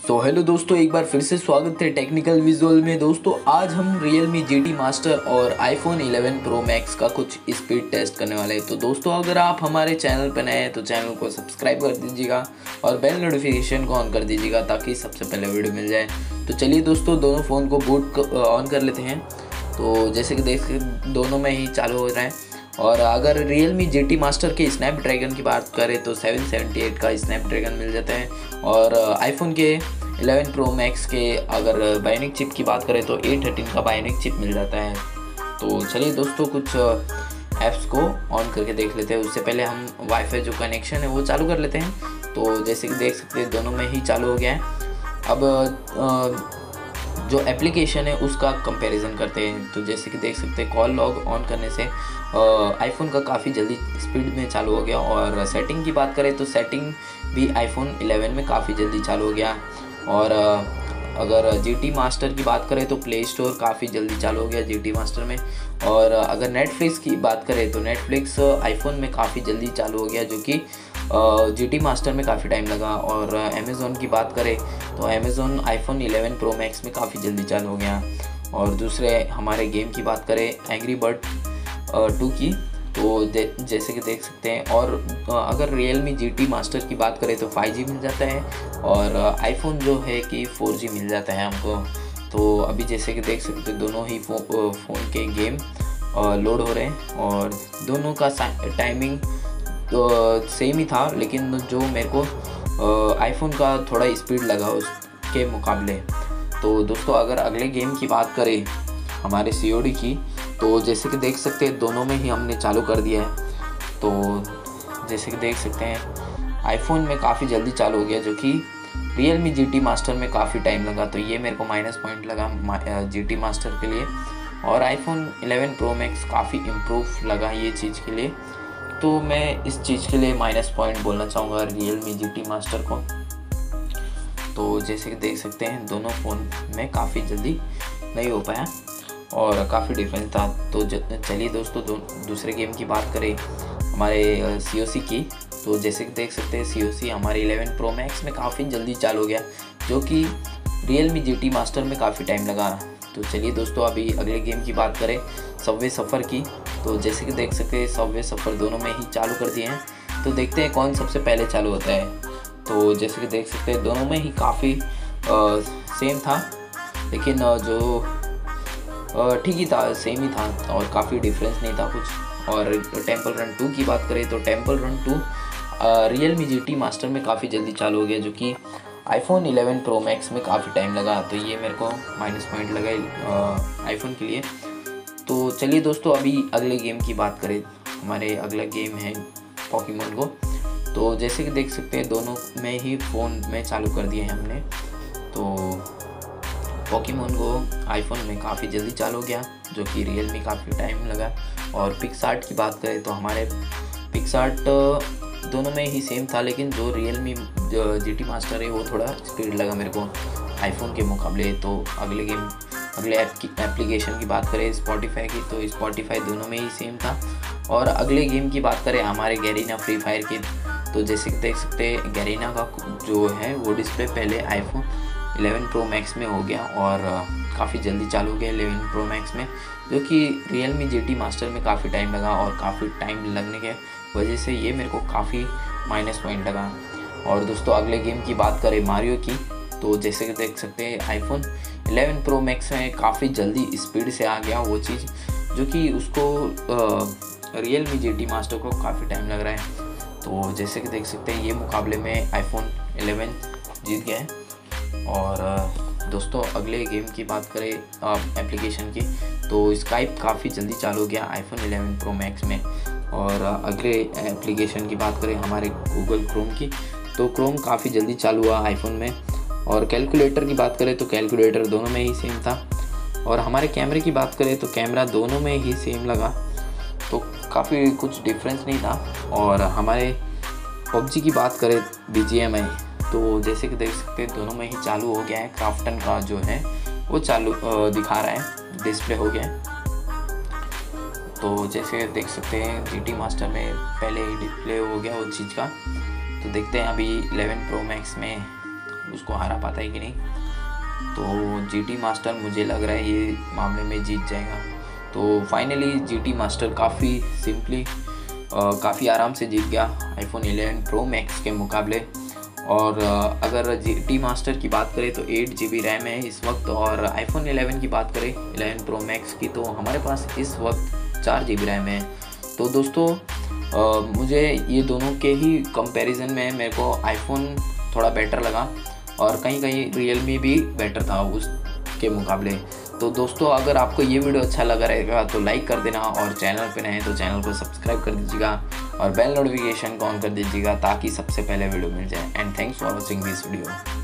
तो हेलो दोस्तों, एक बार फिर से स्वागत है टेक्निकल विजुअल में। दोस्तों आज हम Realme GT मास्टर और iPhone 11 Pro Max का कुछ स्पीड टेस्ट करने वाले हैं। तो दोस्तों अगर आप हमारे चैनल पर नए हैं तो चैनल को सब्सक्राइब कर दीजिएगा और बेल नोटिफिकेशन को ऑन कर दीजिएगा ताकि सबसे पहले वीडियो मिल जाए। तो चलिए दोस्तों दोनों फ़ोन को बूट ऑन कर लेते हैं। तो जैसे कि देख दोनों में ही चालू हो रहा है। और अगर Realme GT मास्टर के स्नैपड्रैगन की बात करें तो 778 का स्नैपड्रैगन मिल जाता है। और आईफोन के 11 Pro Max के अगर बायोनिक चिप की बात करें तो 813 का बायोनिक चिप मिल जाता है। तो चलिए दोस्तों कुछ ऐप्स को ऑन करके देख लेते हैं। उससे पहले हम वाईफाई जो कनेक्शन है वो चालू कर लेते हैं। तो जैसे कि देख सकते हैं दोनों में ही चालू हो गया है। अब जो एप्लीकेशन है उसका कंपैरिजन करते हैं। तो जैसे कि देख सकते हैं कॉल लॉग ऑन करने से आईफोन का काफ़ी जल्दी स्पीड में चालू हो गया। और सेटिंग की बात करें तो सेटिंग भी आईफोन 11 में काफ़ी जल्दी चालू हो गया। और अगर GT मास्टर की बात करें तो प्ले स्टोर काफ़ी जल्दी चालू हो गया GT मास्टर में। और अगर नेटफ्लिक्स की बात करें तो नेटफ्लिक्स आईफोन में काफ़ी जल्दी चालू हो गया, जो कि GT मास्टर में काफ़ी टाइम लगा। और अमेज़ॉन की बात करें तो अमेज़ॉन आईफोन 11 Pro Max में काफ़ी जल्दी चालू हो गया। और दूसरे हमारे गेम की बात करें एंग्री बर्ड 2 की, तो जैसे कि देख सकते हैं। और अगर Realme GT मास्टर की बात करें तो 5G मिल जाता है और आईफोन जो है कि 4G मिल जाता है हमको। तो अभी जैसे कि देख सकते हैं दोनों ही फ़ोन के गेम लोड हो रहे हैं और दोनों का टाइमिंग सेम ही था, लेकिन जो मेरे को आईफोन का थोड़ा स्पीड लगा उसके मुकाबले। तो दोस्तों अगर अगले गेम की बात करें हमारे COD की, तो जैसे कि देख सकते हैं दोनों में ही हमने चालू कर दिया है। तो जैसे कि देख सकते हैं आईफोन में काफ़ी जल्दी चालू हो गया, जो कि Realme GT मास्टर में काफ़ी टाइम लगा। तो ये मेरे को माइनस पॉइंट लगा GT मास्टर के लिए। और आईफोन 11 Pro Max काफ़ी इम्प्रूव लगा ये चीज़ के लिए। तो मैं इस चीज़ के लिए माइनस पॉइंट बोलना चाहूँगा Realme GT मास्टर को। तो जैसे कि देख सकते हैं दोनों फ़ोन में काफ़ी जल्दी नहीं हो पाया और काफ़ी डिफरेंस था। तो चलिए दोस्तों दूसरे गेम की बात करें हमारे COC की, तो जैसे कि देख सकते हैं COC हमारे 11 Pro Max में काफ़ी जल्दी चालू हो गया, जो कि Realme GT मास्टर में काफ़ी टाइम लगा। तो चलिए दोस्तों अभी अगले गेम की बात करें सबवे सफ़र की, तो जैसे कि देख सकते हैं सबवे सफ़र दोनों में ही चालू कर दिए हैं। तो देखते हैं कौन सबसे पहले चालू होता है। तो जैसे कि देख सकते हैं दोनों में ही काफ़ी सेम था, लेकिन जो ठीक ही था, सेम ही था और काफ़ी डिफरेंस नहीं था कुछ। और टेम्पल रन 2 की बात करें तो temple run 2 Realme GT master में काफ़ी जल्दी चालू हो गया, जो कि आईफोन 11 Pro Max में काफ़ी टाइम लगा। तो ये मेरे को माइनस पॉइंट लगा आईफोन के लिए। तो चलिए दोस्तों अभी अगले गेम की बात करें। हमारे अगला गेम है पोकेमॉन गो। तो जैसे कि देख सकते हैं दोनों में ही फ़ोन में चालू कर दिए हैं हमने। तो पोकेमॉन गो आईफोन में काफ़ी जल्दी चालू हो गया, जो कि Realme काफ़ी टाइम लगा। और पिक्सआर्ट की बात करें तो हमारे पिक्सआर्ट दोनों में ही सेम था, लेकिन जो Realme GT मास्टर है वो थोड़ा स्पीड लगा मेरे को आईफोन के मुकाबले। तो अगले एप्लीकेशन की बात करें स्पॉटिफाई की, तो स्पॉटिफाई दोनों में ही सेम था। और अगले गेम की बात करें हमारे गैरीना फ्री फायर की, तो जैसे कि देख सकते हैं गैरीना का जो है वो डिस्प्ले पहले आईफोन 11 Pro Max में हो गया और काफ़ी जल्दी चालू हो गया 11 Pro Max में, जो कि Realme GT मास्टर में काफ़ी टाइम लगा। और काफ़ी टाइम लगने के वजह से ये मेरे को काफ़ी माइनस पॉइंट लगा। और दोस्तों अगले गेम की बात करें मारियो की, तो जैसे कि देख सकते हैं आईफोन 11 Pro Max में काफ़ी जल्दी स्पीड से आ गया वो चीज़, जो कि उसको Realme GT मास्टर को काफ़ी टाइम लग रहा है। तो जैसे कि देख सकते हैं ये मुकाबले में आईफोन 11 जीत गया है। और दोस्तों अगले गेम की बात करें एप्लीकेशन की, तो स्काइप काफ़ी जल्दी चालू हो गया आईफोन 11 Pro Max में। और अगले एप्लीकेशन की बात करें हमारे गूगल क्रोम की, तो क्रोम काफ़ी जल्दी चालू हुआ आईफोन में। और कैलकुलेटर की बात करें तो कैलकुलेटर दोनों में ही सेम था। और हमारे कैमरे की बात करें तो कैमरा दोनों में ही सेम लगा, तो काफ़ी कुछ डिफरेंस नहीं था। और हमारे PUBG की बात करें BGMI, तो जैसे कि देख सकते हैं दोनों में ही चालू हो गया है। क्राफ्टन का जो है वो चालू दिखा रहा है, डिस्प्ले हो गया है। तो जैसे देख सकते हैं GT मास्टर में पहले ही डिस्प्ले हो गया उस चीज़ का। तो देखते हैं अभी 11 Pro Max में उसको हरा पाता है कि नहीं। तो GT मास्टर मुझे लग रहा है ये मामले में जीत जाएगा। तो फाइनली GT मास्टर काफ़ी सिंपली काफ़ी आराम से जीत गया आईफोन 11 प्रो मैक्स के मुकाबले। और अगर GT मास्टर की बात करें तो 8 GB रैम है इस वक्त, और आईफोन 11 की बात करें 11 प्रो मैक्स की तो हमारे पास इस वक्त 4 GB रैम है। तो दोस्तों मुझे ये दोनों के ही कंपैरिजन में मेरे को आईफोन थोड़ा बेटर लगा, और कहीं कहीं रियलमी भी बेटर था उसके मुकाबले। तो दोस्तों अगर आपको ये वीडियो अच्छा लगा रहेगा तो लाइक कर देना, और चैनल पे नए हैं तो चैनल को सब्सक्राइब कर दीजिएगा और बेल नोटिफिकेशन को ऑन कर दीजिएगा ताकि सबसे पहले वीडियो मिल जाए। And thanks for watching this video.